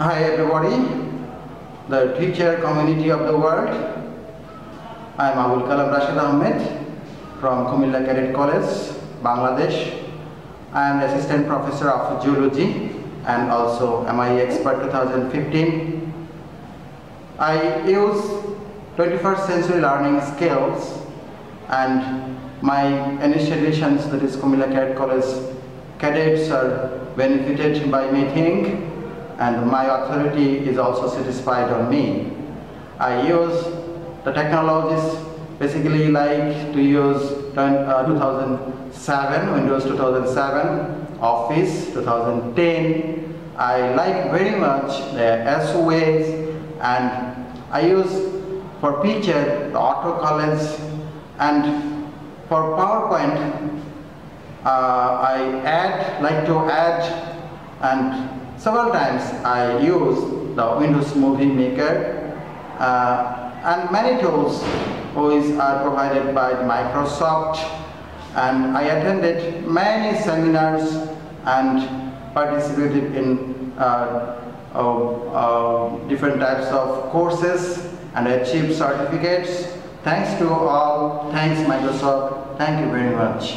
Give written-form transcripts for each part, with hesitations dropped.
Hi everybody, the teacher community of the world. I am Abul Kalam Rashid Ahmed from Kumilla Cadet College, Bangladesh. I am Assistant Professor of Geology and also MIEEXPERT 2015. I use 21st century learning skills, and my institutions, that is Kumilla Cadet College cadets, are benefited by my think, and my authority is also satisfied on me. I use the technologies, basically like to use 2007, Windows 2007, Office 2010. I like very much the SOAs, and I use for picture the autocolors, and for PowerPoint I like to add, and several times I use the Windows Movie Maker, and many tools which are provided by Microsoft, and I attended many seminars and participated in different types of courses and achieved certificates. Thanks to all. Thanks Microsoft. Thank you very much.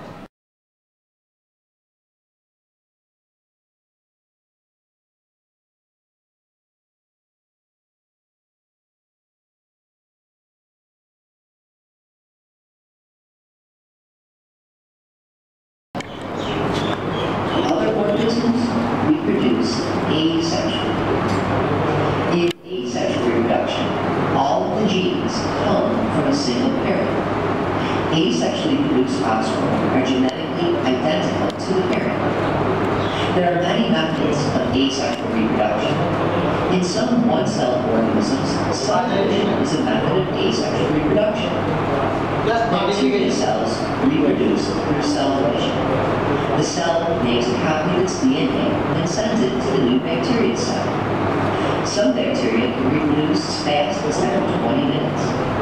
We produce asexual. In asexual reproduction, all of the genes come from a single parent. Asexually produced offspring are genetically identical to the parent. There are many methods of asexual reproduction. In some one-celled organisms, cell division is a method of asexual reproduction. Bacteria cells reproduce through cell division. The cell makes a copy of its DNA and sends it to the new bacteria cell. Some bacteria can reproduce as fast as 20 minutes.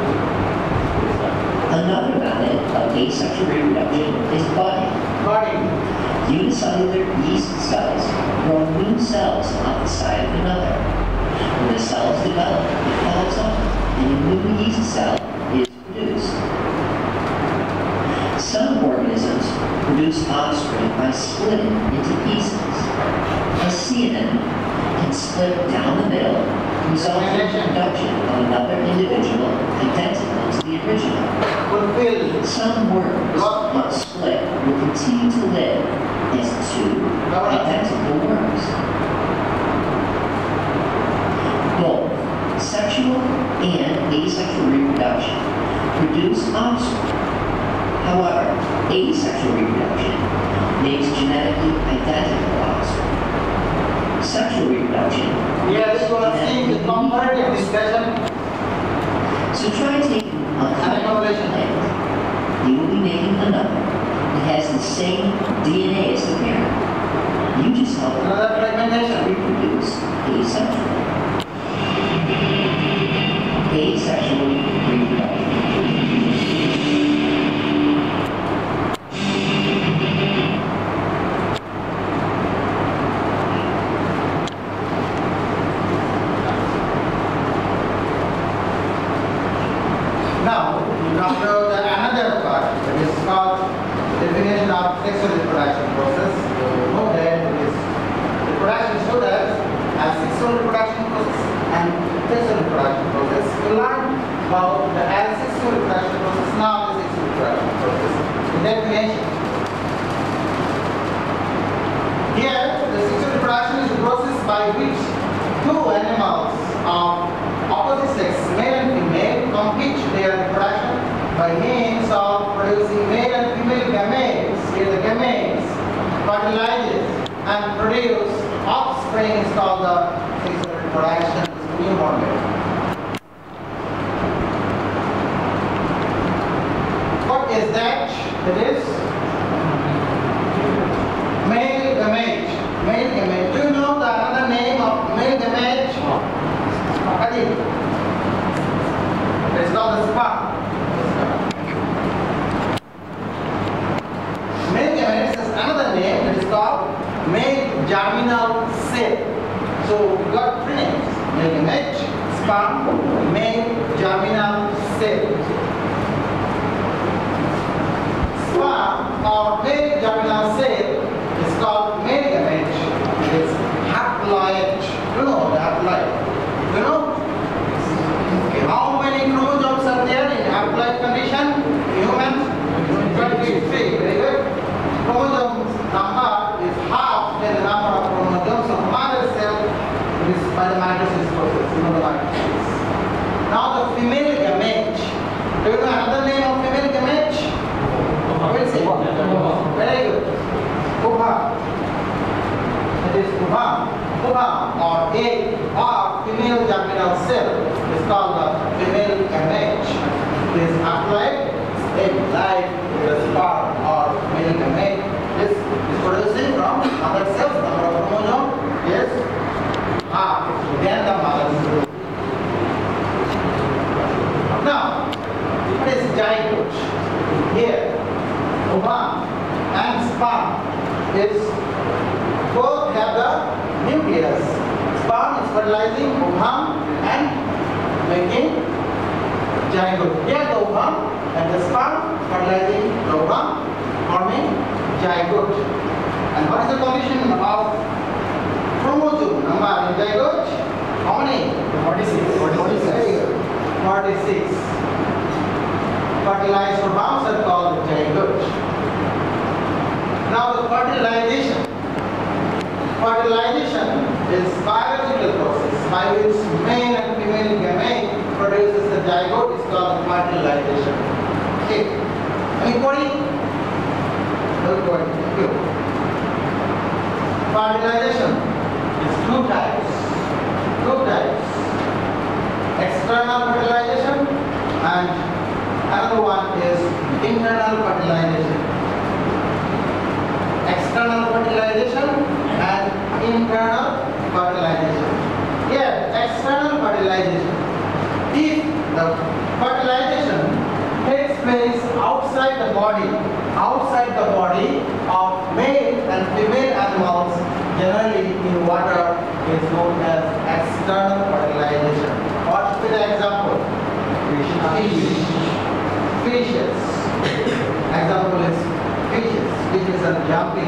Another method of asexual reproduction is budding. Unicellular yeast cells grow new cells on the side of another. When the cells develop, it falls off, and a new yeast cell is produced. Some organisms produce offspring by splitting into pieces. A CNN can split down the middle, resulting in the production of another individual identical to the original. Some worms, when split, will continue to live as two identical worms. Both sexual and asexual reproduction produce offspring. However, asexual reproduction makes genetically identical offspring. Sexual reproduction Yes, you are seeing the comparative discussion. So try taking a plant. You will be making another that has the same DNA as the parent. You just help Another fragmentation. Reproduce asexually. Asexual reproduction. Now, we come to another part, that is called definition of sexual reproduction process. You know that it is reproduction students have sexual reproduction process and sexual reproduction process. You learn about the asexual reproduction process, now the sexual reproduction process. The definition. Here, the sexual reproduction is the process by which two animals of opposite sex, male and female, complete their reproduction by means of producing male and female gametes. Here the gametes fertilizes and produce offspring is called the sexual reproduction, newborn baby. What is that? It is male gamete. Male gamete. Do you know the another name of male gamete? It's called the sperm. Male gamete is another name that is called male germinal cell. So we got three names: male gamete, sperm, male germinal cell. Sperm or male germinal cell is called male gamete. It is haploid. You know the haploid. You know? Okay. How many chromosomes are there in haploid condition? Humans? 23. Very good. Chromosome number is half the number of chromosomes of mother cell is by the mitosis process. You know the mitosis. Now the female gamete. Do you know another name of female gamete? We'll see. Very good. Ova. It is ova. Ova or egg or female germinal cell is called the female gamete. It is haploid, egg like the sperm or male gamete. This is producing from mother cells, number of chromosomes is half than the mother's group. Now, what is zygote? Here, ova and sperm is both have the nucleus. Sperm is fertilizing ovum and making zygote. Here the ovum and the sperm fertilizing the ovum, forming zygote. And what is the condition of chromosome number in zygote? How many? 46. 46. Fertilized ovoms are called zygote. Now the fertilization. Fertilization is biological process by which male and female gamete produces the zygote. Is called fertilization. Okay. Any query? No query. Thank you. Fertilization is two types. External fertilization and another one is internal fertilization. External fertilization and internal fertilization. Here, external fertilization. If the fertilization takes place outside the body of male and female animals, generally in water, is known as external fertilization. What will be the example? Fishes. Example is fishes. Fishes are jumping.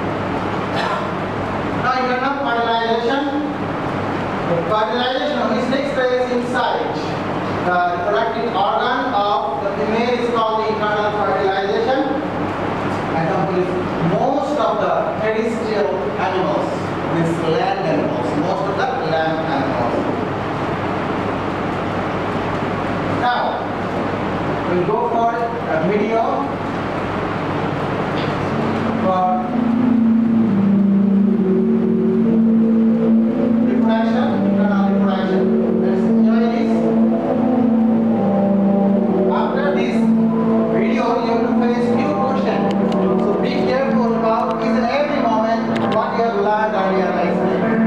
Now internal fertilization. The fertilization which takes place inside the reproductive organ of the female is called the internal fertilization. Example is most of the terrestrial animals, means land animals, most of the land animals. Now, we'll go for a video for reproduction, internal reproduction. Let's enjoy this. After this video, you have to face few questions. So be careful about each and every moment what you have learned earlier lesson.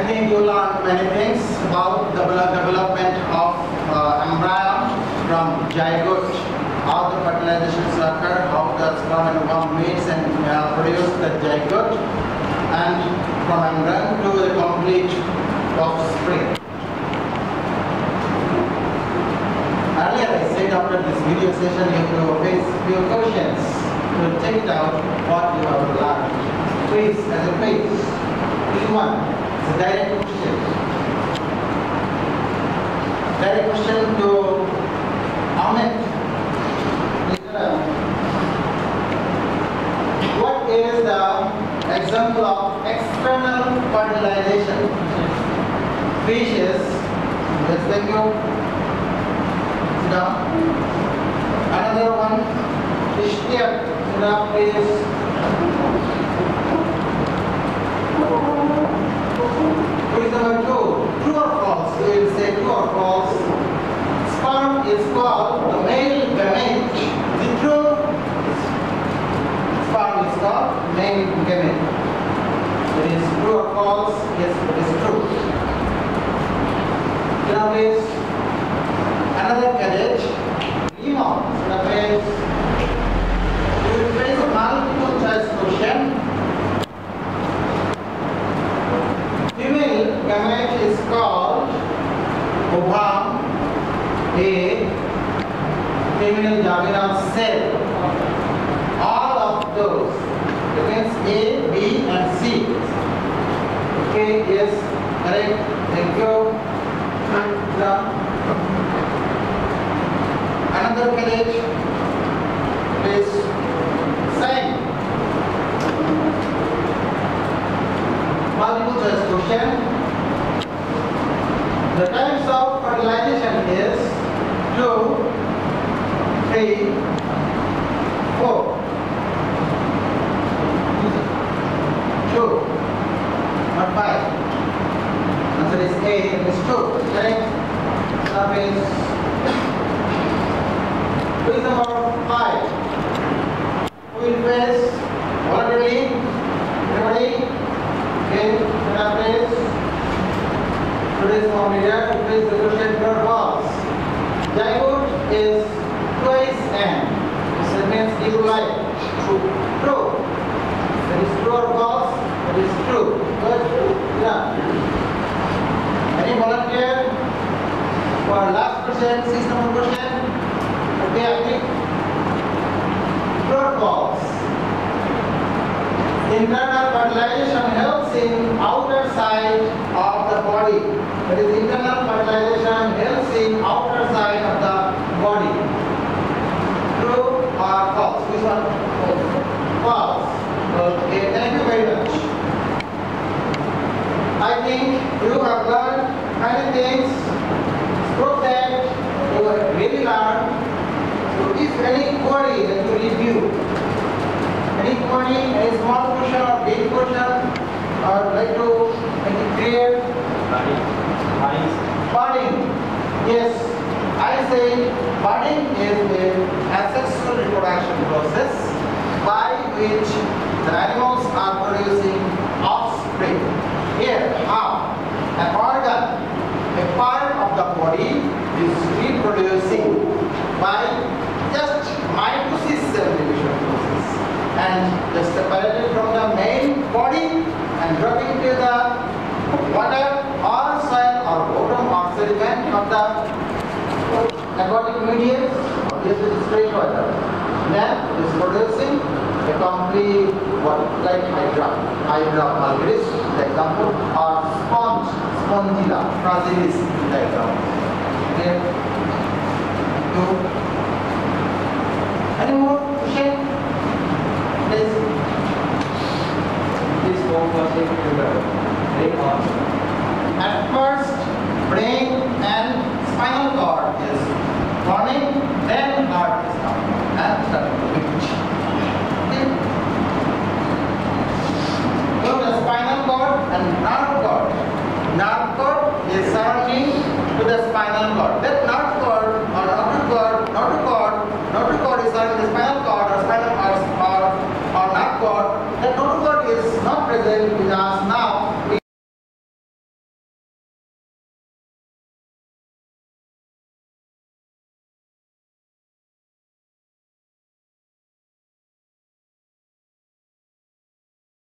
think you learned many things about the development of embryo from zygote, how the fertilizations occur, how the sperm and ovum meets and produce the zygote, and from embryo to the complete offspring. Earlier I said after this video session you have to face few questions to check it out what you have learned. Quiz as a quiz. This one is a direct question. Direct question to Ahmed. What is the example of external fertilization? Fishes. Yes, thank you. Sit down. Another one. Step. Sit down, please. Quiz number 2. True or false? We will say true or false. Sperm is called the male gamete. Is it true? Sperm is called male gamete. It is true or false? Yes, it is true. Now please. Another cadet. Limo. Now please. We will face a multiple choice question. Female gamete is called ovum, a female germinal cell. All of those. It means A, B, and C. Okay, yes, correct. Thank you. Another cadet, please. Same. Multiple choice question. The types of fertilization is 2, 3, 4. 2, not 5. Answer is A, it is 2. Correct? Now please. Quiz number 5. Who will face voluntarily? Everybody? Okay, now please. Today's form leader to place the question true or false. Zygote is twice N. This means you like. True. True. That is true or false? That is true. Good. Yeah. Any volunteer for last question, 6th number question? Okay, I think. True or false? Internal fertilization helps in outer side of the body. That is, internal fertilization helps in outer side of the body. True or false? Which one? False. Okay, thank you very much. I think you have learned many things. Prove that you have really learned. So if any query that you review, any query, any small question or big question, I would like to make it clear. Budding. Yes, I say budding is an asexual reproduction process by which the animals are producing offspring. Here, how? An organ, a part of the body is reproducing by just mitosis cell division process and just separated from the main body and dropping to the water or soil or bottom or sediment of the aquatic medium, obviously it's straight water. Then it is producing a complete what, like hydra mulgaris, the example, or spongilla, fragilis, the example. Okay. Any more question? Please. Please go for brain or at first, brain and spinal cord is forming, then heart is coming and starting to beat. Okay. So the spinal cord and nerve cord. Nerve cord is surrounding to the spinal cord. That nerve cord or notochord is surrounding the spinal cord or spinal or nerve cord. That notochord is not present